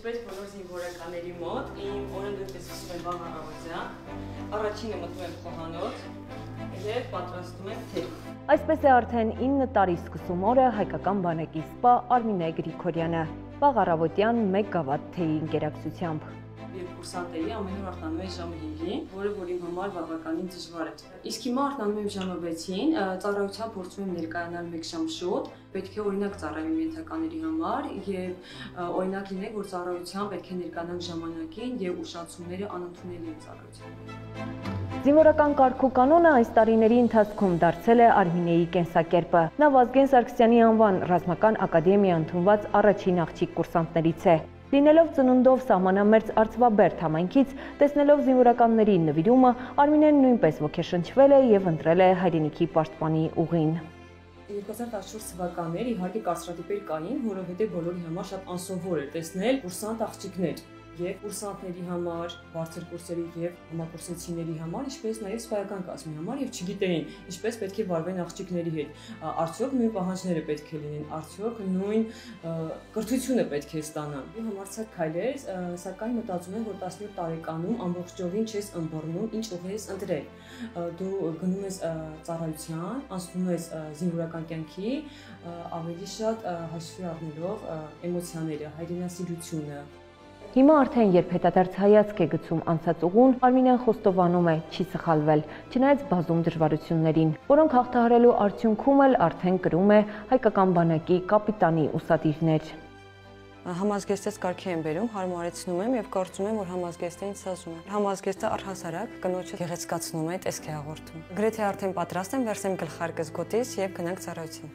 Ինչպես բոլոր զինվորականների մոտ, իմ օրը նույնպես սկսում եմ վաղ առավոտյան, առաջինը մտնում եմ խոհանոց և պատրաստում եմ թեյ։ Այսպես է արդեն 9 տարի սկսում օրը հայկական բանակի սպա Արմինե Գրիգորյանը, վաղ առավոտյան 1 գավաթ թեյի ընկերակցությամբ։ Երբ կուրսանտ էի, ամեն օր արթնանում էի ժամը 5-ին, որը որ իմ համար բավականին դժվար է։ Իսկ հիմա արթնանում եմ ժամը 6-ին, ծառայության փորձում եմ ներկայանալ 1 ժամ շուտ, պետք է օրինակ ծառայում ենթակաների համար եւ օրինակ լինեք, որ ծառայության պետք է ներկանանք ժամանակին եւ ուշացումները անընդունելի են ծառայության։ Զինվորական կարգ ու կանոնը այս տարիների ընթացքում դարձել է Արմինեի կենսակերպը։ Նա Վազգեն Սարգսյանի անվան ռազմական ակադեմիա ընդունված առաջին աղջիկ կուրսանտներից է։ Լինելով ծնունդով սահմանամերձ Արծվաբերդ համայնքից, տեսնելով զինվորականների նվիրումը, Արմինեն նույնպես ոգեշնչվել է եւ ընտրել է հայրենիքի պաշտպանի ուղին։ 2014 թվականներ իհարկե կարծրատիպեր կային, որովհետեւ բոլորի համար շատ անսովոր էր տեսնել կուրսանտ աղջիկներ եւ կուրսանտների համար, բարձր կուրսերի եւ համակուրսեցիների համար, ինչպես նաեւ սպայական կազմի համար եւ չգիտեին ինչպես պետք է վարվեն աղջիկների հետ։ Արդյոք նույն պահանջները պետք է լինեն, արդյոք նույն կրթությունը պետք է ստանան։ Իմ համարցակ քայլ էր, սակայն մտածում եմ, որ 17 տարեկանում ամբողջովին չես ըմբռնում, ինչ ուղի ես ընտրել։ Դու գնում ես ծառայության, անցնում ես զինվորական կյանքի, ավելի շատ հաշվի առնելով էմոցիաները, հայրենասիրությունը։ Հիմա արդեն երբ հետադարձ հայացք է գցում անցած ուղուն, Արմինեն խոստովանում է, չի սխալվել, չնայած բազում դժվարություններին, որոնք հաղթահարելու արդյունքում էլ արդեն կրում է հայկական բանակի կապիտանի ուսադիրներ։ Համազգեստից կարգի եմ բերում, հարմարեցնում եմ եւ կարծում եմ, որ համազգեստը ինձ սազում է։ Համազգեստը առհասարակ կնոջը գեղեցկացնում է, տեսք է հաղորդում։ Գրեթե արդեն պատրաստ եմ, վերցնեմ գլխարկս գոտից եւ գնանք ծառայություն։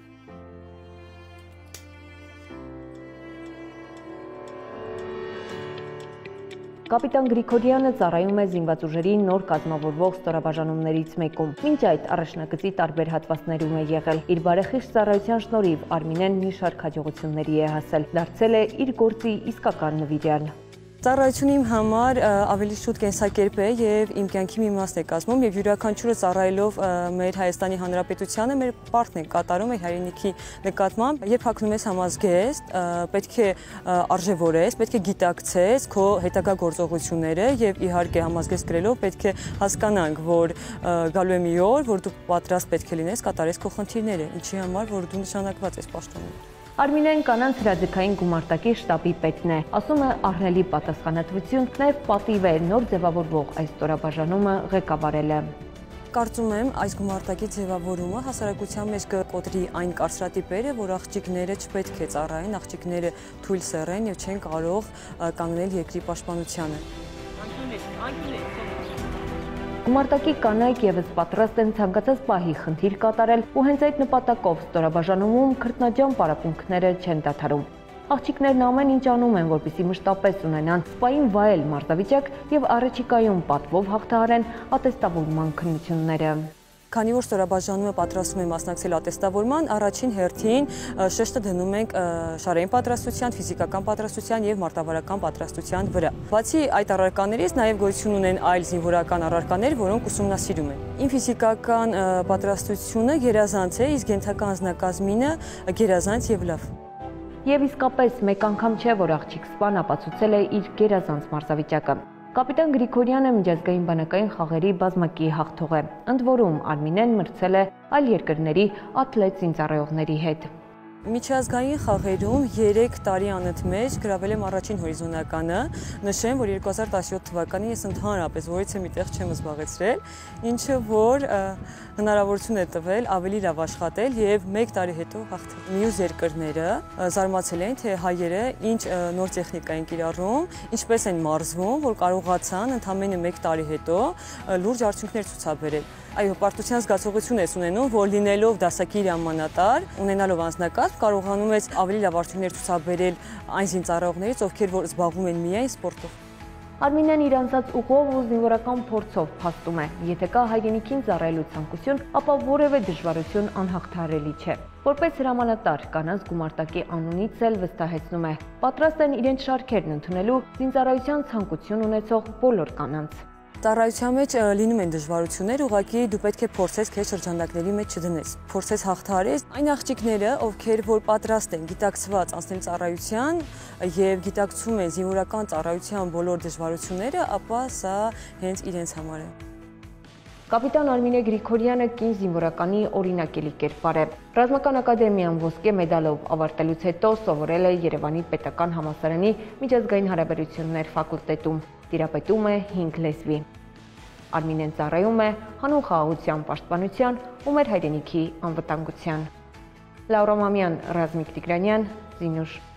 Կապիտան Գրիգորյանը ծառայում է զինված ուժերի նոր կազմավորվող ստորաբաժանումներից մեկում։ Մինչ այդ առաջնագծի տարբեր հատվածներում է եղել։ Իր բարեխիղճ ծառայության շնորհիվ Արմինեն մի շարք հաջողությունների է հասել։ Դարձել է իր գործի իսկական նվիրյալ։ Ծառայությունը իմ համար ավելի շուտ կենսակերպ է եւ իմ կյանքի մի մասն է կազմում եւ յուրաքանչյուրը ծառայելով մեր Հայաստանի Հանրապետությանը մեր պարտքն է կատարում է հայրենիքի նկատմամբ։ Երբ հագնում ես համազգեստ, պետք է արժևորես, պետք է գիտակցես քո հետագա գործողությունները եւ իհարկե համազգեստ գրելով պետք է հասկանանք, որ գալու է մի օր, որ դու պատրաստ պետք է լինես կատարես քո խնդիրները, ինչի համար որ դու նշանակված ես պաշտոնում։ Արմինեն կանանց հրաձգային գումարտակի շտաբի պետն է, ասում է ահռելի պատասխանատվություն, նաև պատիվ է նոր ձևավորվող այս ստորաբաժանումը ղեկավարելը։ Կարծում եմ այս գումարտակի ձևավորումը հասարակության մեջ կկոտրի այն կարծրատիպերը, որ աղջիկները չպետք է ծառայեն, աղջիկները թույլ սեռեն եւ չեն կարող կանգնել երկրի պաշտպանությանը։ Գումարտակի կանայք եւս պատրաստ են ցանկացած պահի խնդիր կատարել ու հենց այդ նպատակով ստորաբաժանումում քրտնաջան պարապմունքները չեն դադարում։ Աղջիկներն ամեն ինչ անում են, որպեսզի մշտապես ունենան սպային վայել մարզավիճակ եւ առաջիկայում պատվով հաղթահարեն ատեստավորման քննությունները։ Քանի որ ստորաբաժանումը պատրաստում է մասնակցել ատեստավորման, առաջին հերթին շեշտը դնում ենք շարային պատրաստության, ֆիզիկական պատրաստության եւ մարտավարական պատրաստության վրա։ Բացի այդ առարկաներից նաեւ գոյություն ունեն այլ զինվորական առարկաներ, որոնք ուսումնասիրում են։ Իմ ֆիզիկական պատրաստությունը գերազանց է, իսկ ենթական անձնակազմինը գերազանց եւ լավ։ Եվ իսկապես մեկ անգամ չէ, որ աղջիկ սպան ապացուցել է իր գերազանց մարզավիճակը։ Կապիտան Գրիգորյանը միջազգային բանակային խաղերի բազմակի հաղթող է։ Ընդ որում Արմինեն մրցել է այլ երկրների աթլետ զինծառայողների հետ։ Միջազգային խաղերում 3 տարի անընդմեջ գրավել եմ առաջին հորիզոնականը, նշեմ, որ 2017 թվականին ես ընդհանրապես որից մի տեղ չեմ զբաղեցրել, ինչը որ հնարավորություն է տվել ավելի լավ աշխատել եւ 1 տարի հետո հաղթել։ Մյուս երկրները զարմացել են, թե հայերը ինչ նոր տեխնիկա են կիրառում, ինչպես են մարզվում, որ կարողացան ընդամենը 1 տարի հետո լուրջ արդյունքներ ցուցաբերել։ Այո, պարտության զգացողություն ես ունենում, որ լինելով դասակիր ամանատար, ունենալով անձնակազմ, կարողանում ես ավելի լավ արդյունքներ ցուցաբերել այն զինծառայողներից, ովքեր որ զբաղվում են միայն սպորտով։ Արմինեն իր անցած ուղով ու զինվորական փորձով փաստում է, եթե կա հայրենիքին ծառայելու ցանկություն, ապա որևէ դժվարություն անհաղթահարելի չէ։ Որպես հրամանատար կանանց գումարտակի անունից էլ վստահեցնում է, պատրաստ են իրենց շարքերն ընդունելու զինծառայության ցանկություն ունեցող բոլոր կանանց։ Ծառայության մեջ լինում են դժվարություններ, ուղղակի դու պետք է փորձես քեզ շրջանակների մեջ չդնես։ Փորձես հաղթահարես այն աղջիկները, ովքեր որ պատրաստ են գիտակցված անցնել ծառայության եւ գիտակցում են զինվորական ծառայության բոլոր դժվարությունները, ապա սա հենց իրենց համար է։ Կապիտան Արմինե Գրիգորյանը կին զինվորականի օրինակելի կերպար է։ Ռազմական ակադեմիան ոսկե մեդալով ավարտելուց հետո սովորել է Երևանի պետական համալսարանի միջազգային հարաբերություններ ֆակուլտետում, տիրապետում է 5 լեզվի։ Արմինեն ծառայում է հանուն խաղաղության պաշտպանության ու մեր հայրենիքի անվտանգության։ Լաուրա Մամյան, Ռազմիկ Տիգրանյան, Զինուշ։